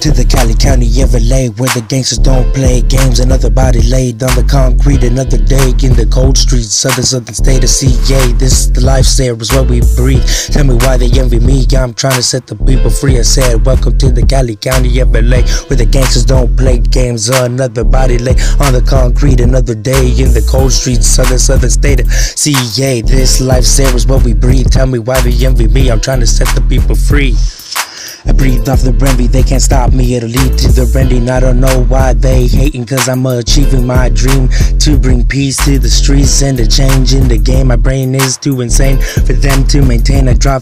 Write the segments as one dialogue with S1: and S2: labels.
S1: to the Cali County of LA, where the gangsters don't play games. Another body laid on the concrete, another day in the cold streets of the southern state of CA. This is the lifestyle, is what we breathe. Tell me why they envy me, I'm trying to set the people free. I said, welcome to the Cali County of LA, where the gangsters don't play games. Another body laid on the concrete, another day in the cold streets of the southern state of CA. This lifestyle is what we breathe. Tell me why they envy me, I'm trying to set the people free. I breathe off the envy, they can't stop me, it'll lead to the ending. I don't know why they hating, cause I'm achieving my dream to bring peace to the streets and a change in the game. My brain is too insane for them to maintain. I dropped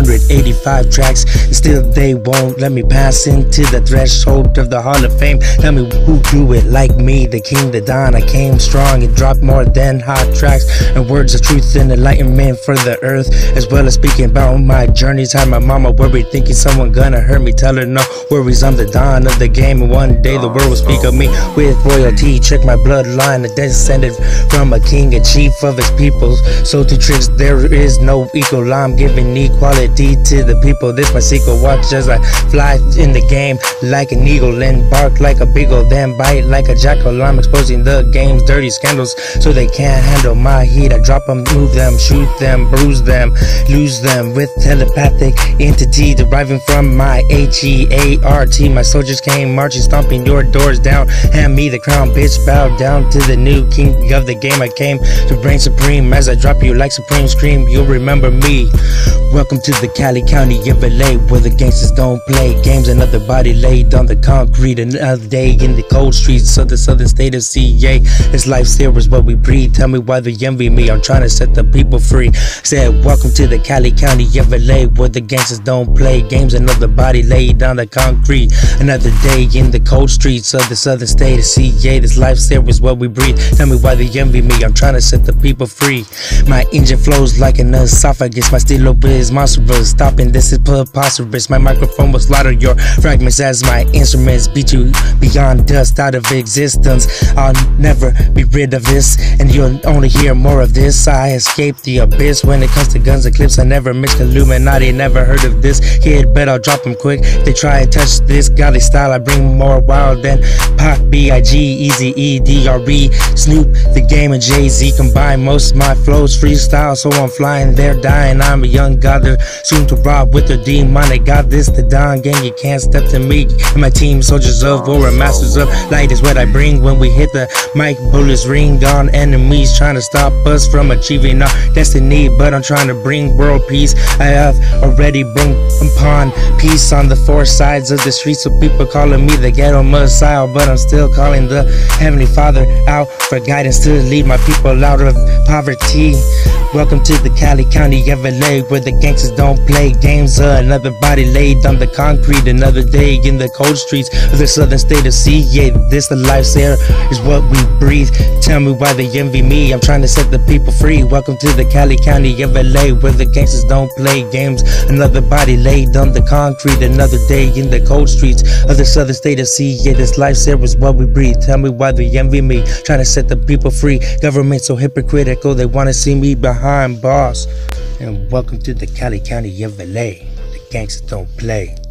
S1: 485 tracks and still they won't let me pass into the threshold of the Hall of Fame. Tell me who do it like me, the king, the don. I came strong and dropped more than hot tracks and words of truth and enlightenment for the earth, as well as speaking about my journeys. Had my mama worried, thinking someone gonna hurt me. Tell her no worries, I'm the don of the game, and one day the world will speak of me with royalty. Check my bloodline, I descended from a king, a chief of his people. So to tricks there is no equal, I'm giving equality to the people. This my secret, watch as I fly in the game like an eagle and bark like a beagle, then bite like a jackal. I'm exposing the game's dirty scandals so they can't handle my heat. I drop them, move them, shoot them, bruise them, lose them with telepathic entity deriving from my H-E-A-R-T. My soldiers came marching, stomping your doors down. Hand me the crown, bitch, bow down to the new king of the game. I came to reign supreme. As I drop you like supreme scream, you'll remember me. Welcome to the Cali County of LA, where the gangsters don't play games. Another body laid on the concrete, another day in the cold streets of the southern state of CA. This lifestyle is what we breathe. Tell me why they envy me, I'm trying to set the people free. Said, welcome to the Cali County of LA, where the gangsters don't play games. Another body laid on the concrete, another day in the cold streets of the southern state of CA. This lifestyle is what we breathe. Tell me why they envy me, I'm trying to set the people free. My engine flows like an esophagus, my stilo is monstrous, stopping this is preposterous. My microphone will slaughter your fragments as my instruments beat you beyond dust out of existence. I'll never be rid of this, and you'll only hear more of this. I escaped the abyss when it comes to guns and clips. I never mixed Illuminati, never heard of this kid, but I'll drop him quick. They try and touch this godly style, I bring more wild than Pac, B.I.G, Easy E, D.R.E, Snoop, The Game, and Jay-Z combine. Most of my flows freestyle, so I'm flying, they're dying. I'm a young god, they're soon to rob with their demonic. Got this, the Don gang, you can't step to me and my team. Soldiers of war, masters of light is what I bring. When we hit the mic, bullets ring on enemies trying to stop us from achieving our destiny, but I'm trying to bring world peace. I have already brought upon peace on the four sides of the street, so people calling me the ghetto messiah, but I'm still calling the Heavenly Father out for guidance to lead my people out of poverty. Welcome to the Cali County of LA, where the gangsters don't play games. Another body laid on the concrete, another day in the cold streets of the southern state of CA. This the lifestyle is what we breathe. Tell me why they envy me, I'm trying to set the people free. Welcome to the Cali County of LA, where the gangsters don't play games. Another body laid on the concrete, another day in the cold streets of the southern state of CA. This lifestyle is what we breathe. Tell me why they envy me, trying to set the people free. Government so hypocritical, they want to see me behind bars. And welcome to the Cali County of LA, where the gangsters don't play.